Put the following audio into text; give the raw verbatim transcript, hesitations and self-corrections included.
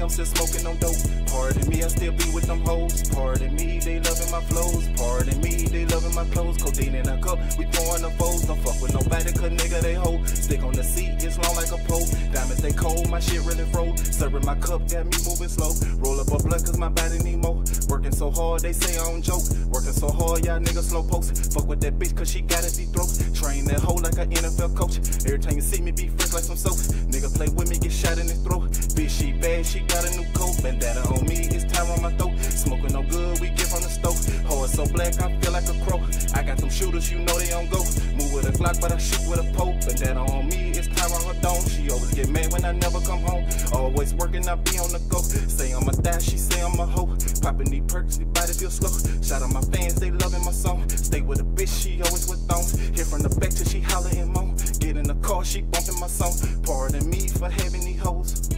I'm still smoking on dope. Pardon me, I still be with them hoes. Pardon me, they loving my flows. Pardon me, they loving my clothes. Codeine in a cup, we pouring the foes. Don't fuck with nobody, cause nigga they hoe. Stick on the seat, it's long like a pole. Diamonds they cold, my shit really froze. Serving my cup, got me moving slow. Roll up a blunt cause my body need more. Working so hard, they say I don't joke. Working so hard, y'all niggas slow post. Fuck with that bitch cause she got a deep throat. Train that hoe like an N F L coach. Every time you see me, be fresh like some soap. Nigga play with me, get shot in his throat. Bitch, she bad, she got a new coat. Bandana on me, it's time on my throat. Smoking no good, we get from the stove. Hard so black, I feel like a crow. I got them shooters, you know they don't go. Move with a Glock, but I shoot with a poke. Bandana on me, it's time on her dome. She always get mad when I never come home. Always working, I be on the go. Say I'm a thigh, she say I'm a hoe. Popping these perks, the body feel slow. Shout out my fans, they loving my song. Stay with a bitch, she always with thongs. Hit from the back till she holler and moan. Get in the car, she bumping my song. Pardon me for having these hoes.